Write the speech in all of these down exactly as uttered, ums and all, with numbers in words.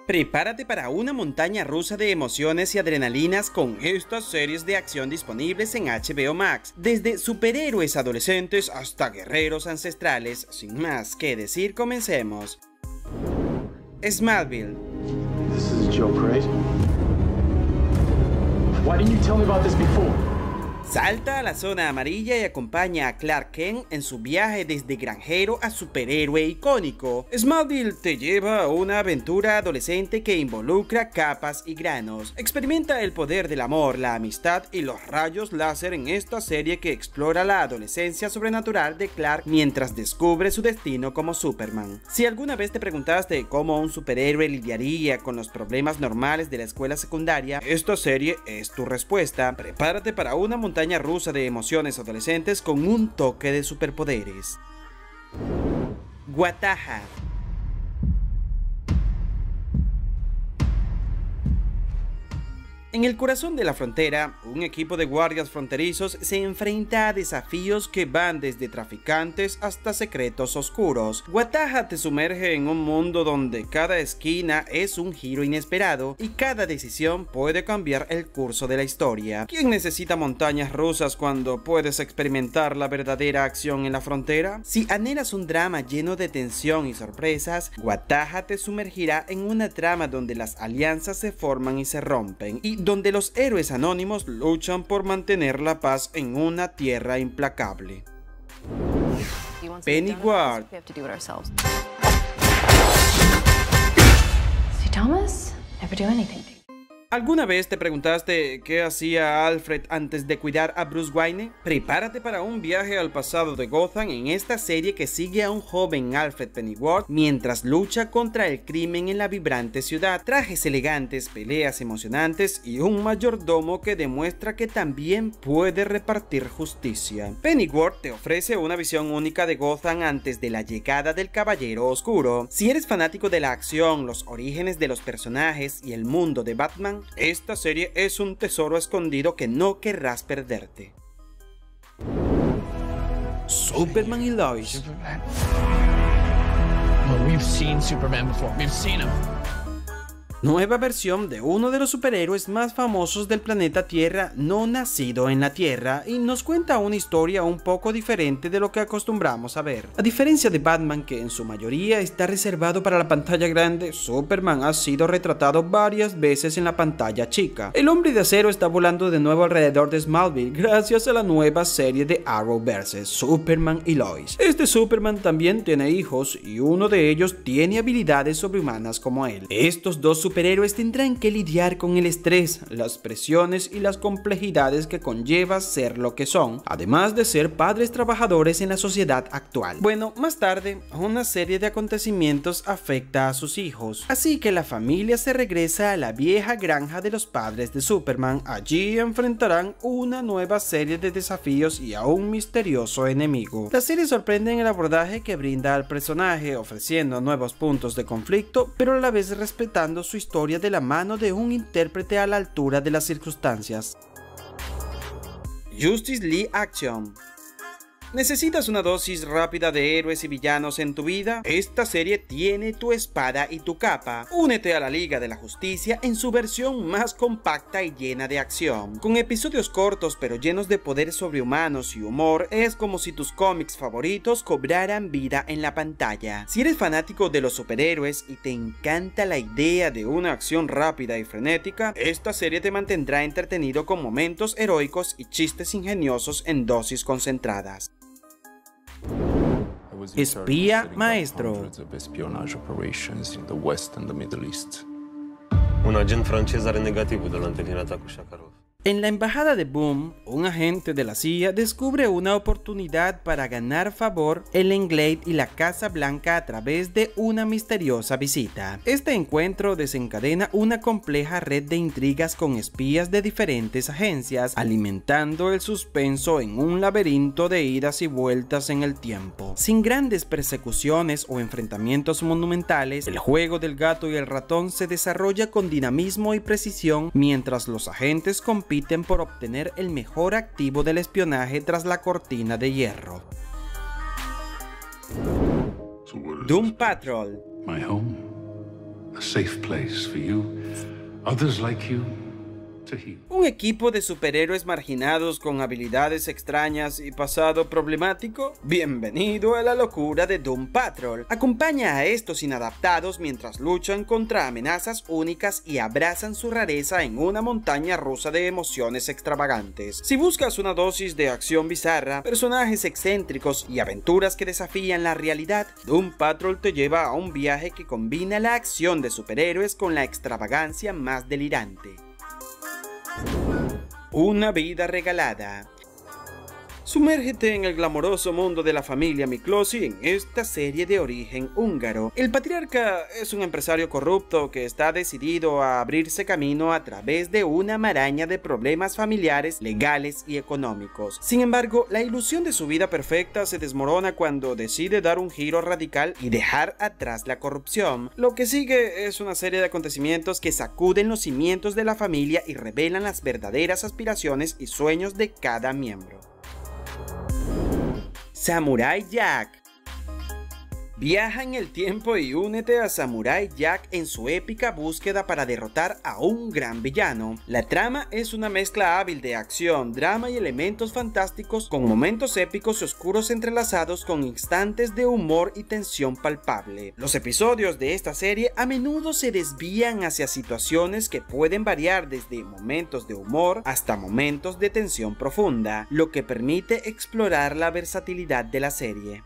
Prepárate para una montaña rusa de emociones y adrenalinas con estas series de acción disponibles en H B O Max, desde superhéroes adolescentes hasta guerreros ancestrales. Sin más que decir, comencemos. Smallville. This is a joke, right? Why didn't you tell me about this before? Salta a la zona amarilla y acompaña a Clark Kent en su viaje desde granjero a superhéroe icónico. Smallville te lleva a una aventura adolescente que involucra capas y granos. Experimenta el poder del amor, la amistad y los rayos láser en esta serie que explora la adolescencia sobrenatural de Clark mientras descubre su destino como Superman. Si alguna vez te preguntaste cómo un superhéroe lidiaría con los problemas normales de la escuela secundaria, esta serie es tu respuesta. Prepárate para una montaña montaña rusa de emociones adolescentes con un toque de superpoderes. Guataha. En el corazón de la frontera, un equipo de guardias fronterizos se enfrenta a desafíos que van desde traficantes hasta secretos oscuros. Guataha te sumerge en un mundo donde cada esquina es un giro inesperado y cada decisión puede cambiar el curso de la historia. ¿Quién necesita montañas rusas cuando puedes experimentar la verdadera acción en la frontera? Si anhelas un drama lleno de tensión y sorpresas, Guataha te sumergirá en una trama donde las alianzas se forman y se rompen, y donde los héroes anónimos luchan por mantener la paz en una tierra implacable. Penny Ward. See, Thomas, never do anything. ¿Alguna vez te preguntaste qué hacía Alfred antes de cuidar a Bruce Wayne? Prepárate para un viaje al pasado de Gotham en esta serie que sigue a un joven Alfred Pennyworth mientras lucha contra el crimen en la vibrante ciudad. Trajes elegantes, peleas emocionantes y un mayordomo que demuestra que también puede repartir justicia. Pennyworth te ofrece una visión única de Gotham antes de la llegada del Caballero Oscuro. Si eres fanático de la acción, los orígenes de los personajes y el mundo de Batman, esta serie es un tesoro escondido que no querrás perderte. Superman y Lois. Well, we've seen Superman before. We've seen him. Nueva versión de uno de los superhéroes más famosos del planeta Tierra, no nacido en la Tierra, y nos cuenta una historia un poco diferente de lo que acostumbramos a ver. A diferencia de Batman, que en su mayoría está reservado para la pantalla grande, Superman ha sido retratado varias veces en la pantalla chica. El Hombre de Acero está volando de nuevo alrededor de Smallville gracias a la nueva serie de Arrowverse, Superman y Lois. Este Superman también tiene hijos y uno de ellos tiene habilidades sobrehumanas como él. Estos dos superhéroes tendrán que lidiar con el estrés, las presiones y las complejidades que conlleva ser lo que son, además de ser padres trabajadores en la sociedad actual. Bueno, más tarde, una serie de acontecimientos afecta a sus hijos, así que la familia se regresa a la vieja granja de los padres de Superman. Allí enfrentarán una nueva serie de desafíos y a un misterioso enemigo. La serie sorprende en el abordaje que brinda al personaje, ofreciendo nuevos puntos de conflicto, pero a la vez respetando su historia de la mano de un intérprete a la altura de las circunstancias. Justice League Action. ¿Necesitas una dosis rápida de héroes y villanos en tu vida? Esta serie tiene tu espada y tu capa. Únete a la Liga de la Justicia en su versión más compacta y llena de acción. Con episodios cortos pero llenos de poderes sobrehumanos y humor, es como si tus cómics favoritos cobraran vida en la pantalla. Si eres fanático de los superhéroes y te encanta la idea de una acción rápida y frenética, esta serie te mantendrá entretenido con momentos heroicos y chistes ingeniosos en dosis concentradas. Espía maestro. Un agent francez are negativul de la întâlnirea ta cu Shakarov. En la embajada de Boom, un agente de la C I A descubre una oportunidad para ganar favor en Langlade y la Casa Blanca a través de una misteriosa visita. Este encuentro desencadena una compleja red de intrigas con espías de diferentes agencias, alimentando el suspenso en un laberinto de idas y vueltas en el tiempo. Sin grandes persecuciones o enfrentamientos monumentales, el juego del gato y el ratón se desarrolla con dinamismo y precisión mientras los agentes compiten por obtener el mejor activo del espionaje tras la cortina de hierro. Doom Patrol. My home, a safe place for you, others like you, to heal. Un equipo de superhéroes marginados con habilidades extrañas y pasado problemático. Bienvenido a la locura de Doom Patrol. Acompaña a estos inadaptados mientras luchan contra amenazas únicas y abrazan su rareza en una montaña rusa de emociones extravagantes. Si buscas una dosis de acción bizarra, personajes excéntricos y aventuras que desafían la realidad, Doom Patrol te lleva a un viaje que combina la acción de superhéroes con la extravagancia más delirante. Una vida regalada. Sumérgete en el glamoroso mundo de la familia Miklosi en esta serie de origen húngaro. El patriarca es un empresario corrupto que está decidido a abrirse camino a través de una maraña de problemas familiares, legales y económicos. Sin embargo, la ilusión de su vida perfecta se desmorona cuando decide dar un giro radical y dejar atrás la corrupción. Lo que sigue es una serie de acontecimientos que sacuden los cimientos de la familia y revelan las verdaderas aspiraciones y sueños de cada miembro. Samurai Jack. Viaja en el tiempo y únete a Samurai Jack en su épica búsqueda para derrotar a un gran villano. La trama es una mezcla hábil de acción, drama y elementos fantásticos con momentos épicos y oscuros entrelazados con instantes de humor y tensión palpable. Los episodios de esta serie a menudo se desvían hacia situaciones que pueden variar desde momentos de humor hasta momentos de tensión profunda, lo que permite explorar la versatilidad de la serie.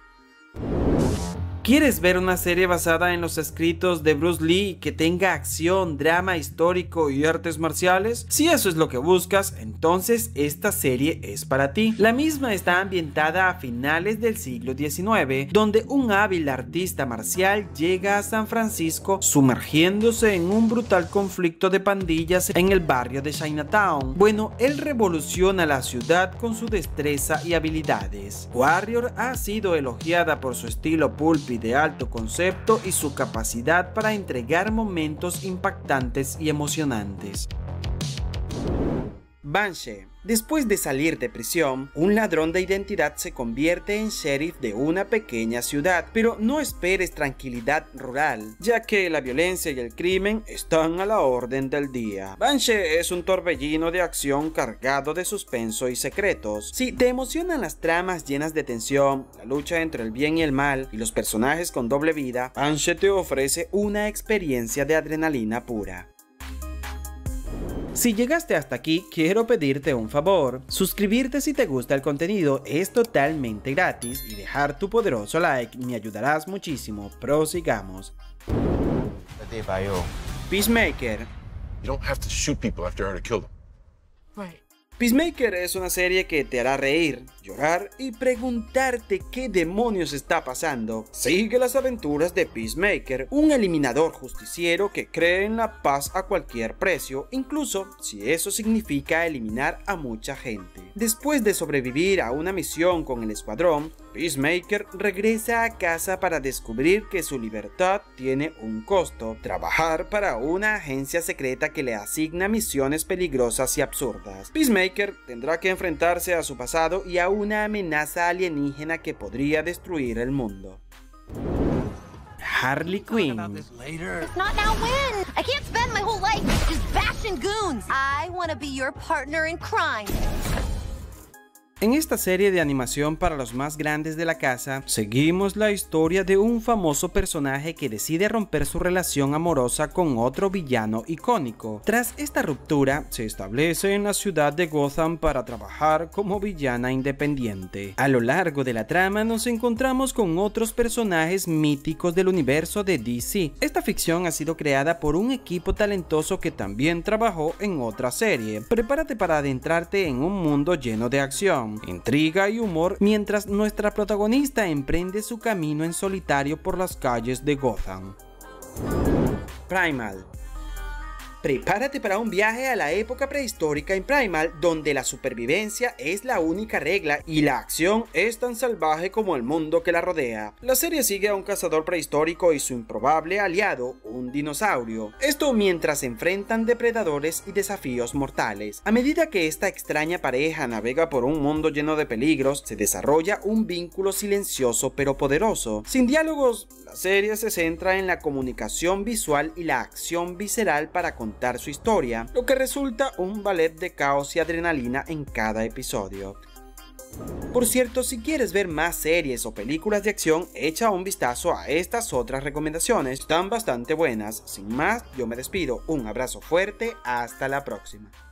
¿Quieres ver una serie basada en los escritos de Bruce Lee que tenga acción, drama histórico y artes marciales? Si eso es lo que buscas, entonces esta serie es para ti. La misma está ambientada a finales del siglo diecinueve, donde un hábil artista marcial llega a San Francisco sumergiéndose en un brutal conflicto de pandillas en el barrio de Chinatown. Bueno, él revoluciona la ciudad con su destreza y habilidades. Warrior ha sido elogiada por su estilo pulp y de alto concepto y su capacidad para entregar momentos impactantes y emocionantes. Banshee. Después de salir de prisión, un ladrón de identidad se convierte en sheriff de una pequeña ciudad, pero no esperes tranquilidad rural, ya que la violencia y el crimen están a la orden del día. Banshee es un torbellino de acción cargado de suspenso y secretos. Si te emocionan las tramas llenas de tensión, la lucha entre el bien y el mal y los personajes con doble vida, Banshee te ofrece una experiencia de adrenalina pura. Si llegaste hasta aquí, quiero pedirte un favor. Suscribirte si te gusta el contenido, es totalmente gratis, y dejar tu poderoso like me ayudarás muchísimo. Prosigamos. Peacemaker. You don't have to shoot people after you already killed them. Right. Peacemaker es una serie que te hará reír, llorar y preguntarte qué demonios está pasando. Sigue las aventuras de Peacemaker, un eliminador justiciero que cree en la paz a cualquier precio, incluso si eso significa eliminar a mucha gente. Después de sobrevivir a una misión con el escuadrón, Peacemaker regresa a casa para descubrir que su libertad tiene un costo: trabajar para una agencia secreta que le asigna misiones peligrosas y absurdas. Peacemaker tendrá que enfrentarse a su pasado y a una amenaza alienígena que podría destruir el mundo. Harley Quinn. If not now, when? I can't spend my whole life just bashing goons. I want to be your partner in crime. En esta serie de animación para los más grandes de la casa, seguimos la historia de un famoso personaje que decide romper su relación amorosa con otro villano icónico. Tras esta ruptura, se establece en la ciudad de Gotham para trabajar como villana independiente. A lo largo de la trama nos encontramos con otros personajes míticos del universo de D C. Esta ficción ha sido creada por un equipo talentoso que también trabajó en otra serie. Prepárate para adentrarte en un mundo lleno de acción, intriga y humor mientras nuestra protagonista emprende su camino en solitario por las calles de Gotham. Primal. Prepárate para un viaje a la época prehistórica en Primal, donde la supervivencia es la única regla y la acción es tan salvaje como el mundo que la rodea. La serie sigue a un cazador prehistórico y su improbable aliado, un dinosaurio. Esto mientras se enfrentan depredadores y desafíos mortales. A medida que esta extraña pareja navega por un mundo lleno de peligros, se desarrolla un vínculo silencioso pero poderoso. Sin diálogos, La serie se centra en la comunicación visual y la acción visceral para contar su historia, lo que resulta un ballet de caos y adrenalina en cada episodio. Por cierto, si quieres ver más series o películas de acción, echa un vistazo a estas otras recomendaciones, están bastante buenas. Sin más, yo me despido, un abrazo fuerte, hasta la próxima.